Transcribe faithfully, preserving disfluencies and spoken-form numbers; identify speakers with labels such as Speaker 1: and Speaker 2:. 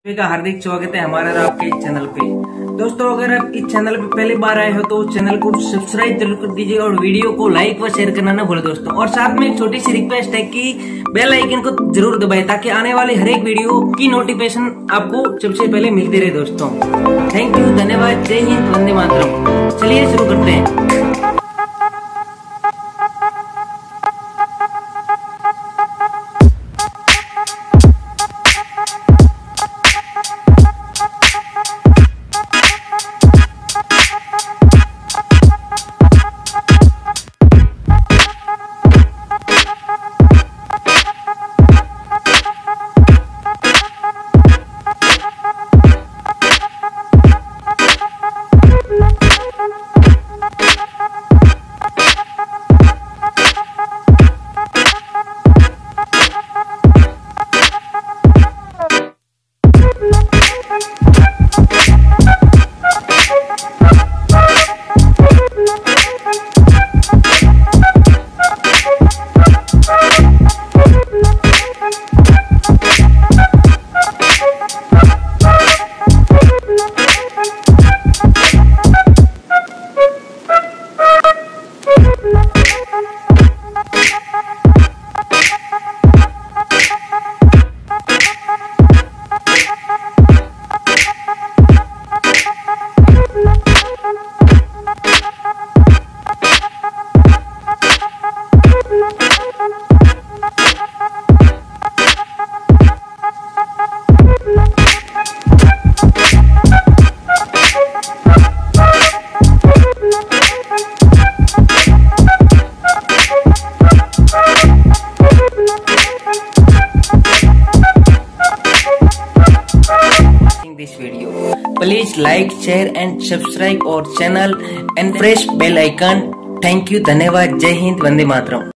Speaker 1: का हार्दिक स्वागत है हमारे और आपके इस चैनल पे। दोस्तों, अगर आप इस चैनल पे पहली बार आए हो तो चैनल को सब्सक्राइब जरूर कर दीजिए और वीडियो को लाइक व शेयर करना ना भूलें दोस्तों। और साथ में एक छोटी सी रिक्वेस्ट है कि बेल आइकन को जरूर दबाएं ताकि आने वाले हर एक वीडियो की नोटिफिकेशन आपको सबसे पहले मिलती रहे दोस्तों। थैंक यू, धन्यवाद, जय हिंद, वंदे मातरम। चलिए शुरू करते हैं। This video, please like, share and subscribe our channel and press bell icon. Thank you, धन्यवाद, जय हिंद, वंदे मातरम।